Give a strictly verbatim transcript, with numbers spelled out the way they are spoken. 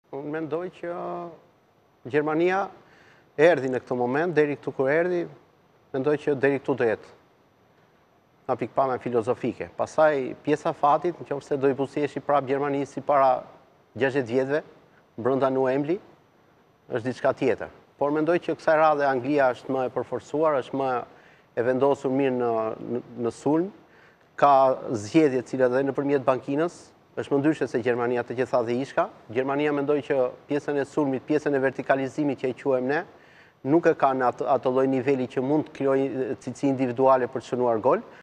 Unë mendoj që Gjermania erdi në këtë moment, deri këtu kur erdi, mendoj që deri këtu do jetë. Nga pikpame filozofike. Pastaj, pjesa fatit, në qoftë se do i buzëqeshi prapë Gjermanisë si para gjashtëdhjetë vjetëve, brenda Nuembli, është diçka tjetër. Por mendoj që kësaj radhe Anglia është më e përforcuar, është më e vendosur mirë në, në, në sulm, ka zgjedhje të cilat edhe nëpërmjet bankinës, është më ndryshe se Gjermania të gjitha dhe ishka. Gjermania mendoj që pjesën e sulmit, pjesën e vertikalizimit që e quajmë ne, nuk e ka në atë, atë lloj niveli që mund të krijojë cici individuale për të shënuar gol.